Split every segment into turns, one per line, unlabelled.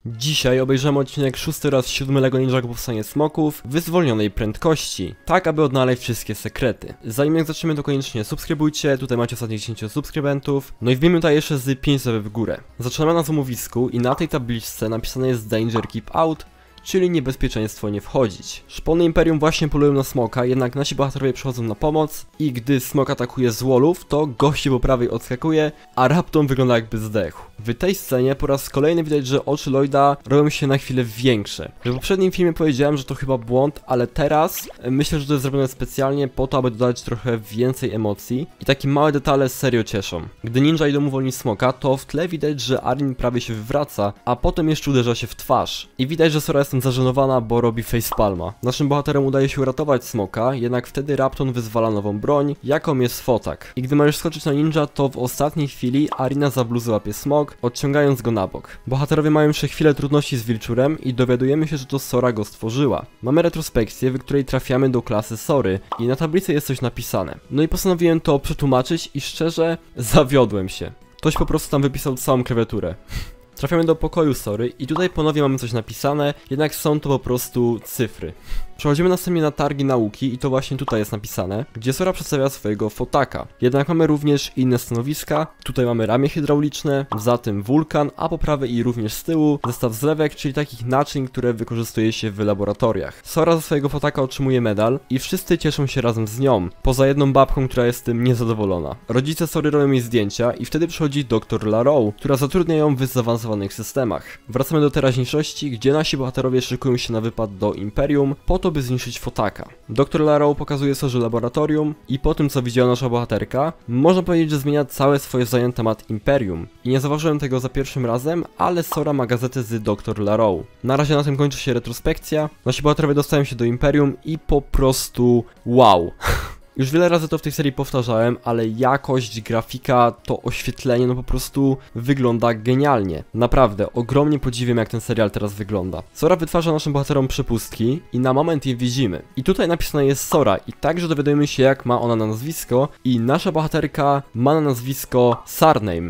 Dzisiaj obejrzymy odcinek 6 oraz 7 LEGO Ninjago Powstanie Smoków w zwolnionej prędkości, tak aby odnaleźć wszystkie sekrety. Zanim jak zaczniemy, to koniecznie subskrybujcie, tutaj macie ostatnich 10 subskrybentów, no i wbijmy tutaj jeszcze z 5 w górę. Zaczynamy na złomowisku i na tej tabliczce napisane jest Danger Keep Out, czyli niebezpieczeństwo nie wchodzić. Szpony Imperium właśnie polują na smoka, jednak nasi bohaterowie przychodzą na pomoc i gdy smok atakuje z wallów, to gości po prawej odskakuje, a Rapton wygląda jakby zdechł. W tej scenie po raz kolejny widać, że oczy Lloyda robią się na chwilę większe. W poprzednim filmie powiedziałem, że to chyba błąd, ale teraz myślę, że to jest zrobione specjalnie po to, aby dodać trochę więcej emocji i takie małe detale serio cieszą. Gdy ninja idą uwolnić smoka, to w tle widać, że Arin prawie się wywraca, a potem jeszcze uderza się w twarz. I widać, że Sora jest zażenowana, bo robi facepalma. Naszym bohaterom udaje się uratować smoka, jednak wtedy Rapton wyzwala nową broń, jaką jest fotak. I gdy możesz skoczyć na ninja, to w ostatniej chwili Arina za bluzę łapie smok, odciągając go na bok. Bohaterowie mają jeszcze chwilę trudności z wilczurem i dowiadujemy się, że to Sora go stworzyła. Mamy retrospekcję, w której trafiamy do klasy Sory i na tablicy jest coś napisane. No i postanowiłem to przetłumaczyć i szczerze zawiodłem się. Ktoś po prostu tam wypisał całą klawiaturę. Trafiamy do pokoju Sory i tutaj ponownie mamy coś napisane, jednak są to po prostu cyfry. Przechodzimy następnie na targi nauki i to właśnie tutaj jest napisane, gdzie Sora przedstawia swojego fotaka. Jednak mamy również inne stanowiska, tutaj mamy ramię hydrauliczne, za tym wulkan, a po prawej i również z tyłu zestaw zlewek, czyli takich naczyń, które wykorzystuje się w laboratoriach. Sora za swojego fotaka otrzymuje medal i wszyscy cieszą się razem z nią, poza jedną babką, która jest tym niezadowolona. Rodzice Sory robią jej zdjęcia i wtedy przychodzi dr LaRoe, która zatrudnia ją w zaawansowanych systemach. Wracamy do teraźniejszości, gdzie nasi bohaterowie szykują się na wypad do Imperium, po to by zniszczyć fotaka. Dr LaRoe pokazuje Sorze laboratorium i po tym, co widziała nasza bohaterka, można powiedzieć, że zmienia całe swoje zdanie na temat Imperium. I nie zauważyłem tego za pierwszym razem, ale Sora ma gazetę z dr LaRoe. Na razie na tym kończy się retrospekcja, nasi bohaterowie dostają się do Imperium i po prostu wow. Już wiele razy to w tej serii powtarzałem, ale jakość, grafika, to oświetlenie no po prostu wygląda genialnie. Naprawdę, ogromnie podziwiam, jak ten serial teraz wygląda. Sora wytwarza naszym bohaterom przepustki i na moment je widzimy. I tutaj napisane jest Sora i także dowiadujemy się, jak ma ona na nazwisko i nasza bohaterka ma na nazwisko Sarname.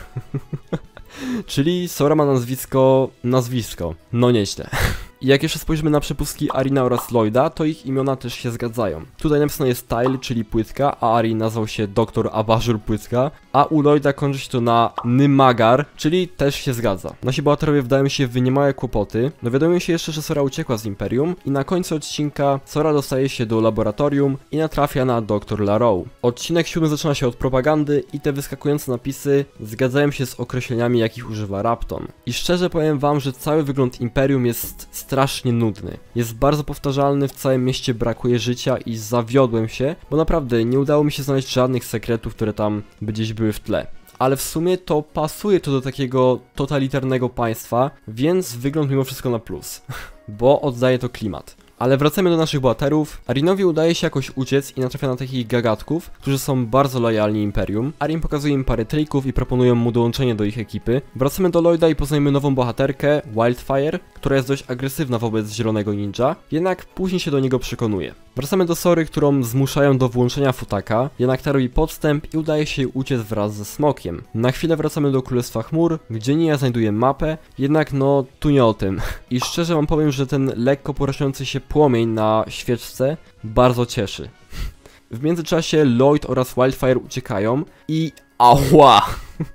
Czyli Sora ma nazwisko. No nieźle. I jak jeszcze spojrzymy na przepustki Arina oraz Lloyda, to ich imiona też się zgadzają. Tutaj napisane jest Tile, czyli płytka, a Arin nazwał się Dr. Abajur Płytka, a u Lloyda kończy się to na Nymagar, czyli też się zgadza. Nasi bohaterowie wdają się w niemałe kłopoty, dowiadujemy się jeszcze, że Sora uciekła z Imperium i na końcu odcinka Sora dostaje się do laboratorium i natrafia na dr LaRoe. Odcinek 7 zaczyna się od propagandy i te wyskakujące napisy zgadzają się z określeniami, jakich używa Rapton. I szczerze powiem wam, że cały wygląd Imperium jest strasznie nudny. Jest bardzo powtarzalny, w całym mieście brakuje życia i zawiodłem się, bo naprawdę nie udało mi się znaleźć żadnych sekretów, które tam gdzieś były w tle. Ale w sumie to pasuje to do takiego totalitarnego państwa, więc wygląd mimo wszystko na plus, bo oddaje to klimat. Ale wracamy do naszych bohaterów. Arinowi udaje się jakoś uciec i natrafia na takich gagatków, którzy są bardzo lojalni Imperium. Arin pokazuje im parę trików i proponują mu dołączenie do ich ekipy. Wracamy do Lloyda i poznajemy nową bohaterkę, Wildfire, która jest dość agresywna wobec zielonego ninja, jednak później się do niego przekonuje. Wracamy do Sory, którą zmuszają do włączenia fotaka, jednak ta robi podstęp i udaje się jej uciec wraz ze smokiem. Na chwilę wracamy do Królestwa Chmur, gdzie Nia znajduje mapę, jednak no tu nie o tym. I szczerze wam powiem, że ten lekko poraszający się płomień na świeczce bardzo cieszy. W międzyczasie Lloyd oraz Wildfire uciekają i ała!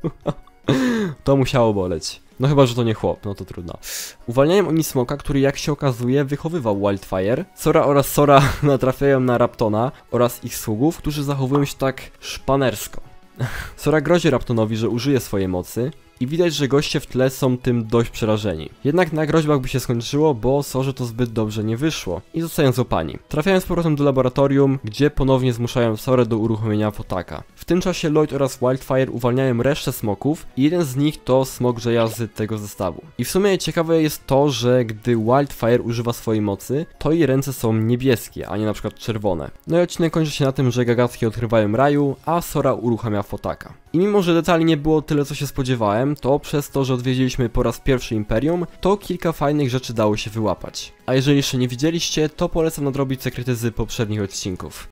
To musiało boleć. No chyba, że to nie chłop, no to trudno. Uwalniają oni smoka, który jak się okazuje wychowywał Wildfire. Sora oraz Sora natrafiają na Raptona oraz ich sługów, którzy zachowują się tak szpanersko. Sora grozi Raptonowi, że użyje swojej mocy i widać, że goście w tle są tym dość przerażeni. Jednak na groźbach by się skończyło, bo Sorze to zbyt dobrze nie wyszło i zostają złapani. Trafiają z powrotem do laboratorium, gdzie ponownie zmuszają Sorę do uruchomienia fotaka. W tym czasie Lloyd oraz Wildfire uwalniają resztę smoków i jeden z nich to smok Jaya z tego zestawu. I w sumie ciekawe jest to, że gdy Wildfire używa swojej mocy, to jej ręce są niebieskie, a nie na przykład czerwone. No i odcinek kończy się na tym, że gagatki odkrywają raju, a Sora uruchamia fotaka. I mimo, że detali nie było tyle, co się spodziewałem, to przez to, że odwiedziliśmy po raz pierwszy Imperium, to kilka fajnych rzeczy dało się wyłapać. A jeżeli jeszcze nie widzieliście, to polecam nadrobić sekrety z poprzednich odcinków.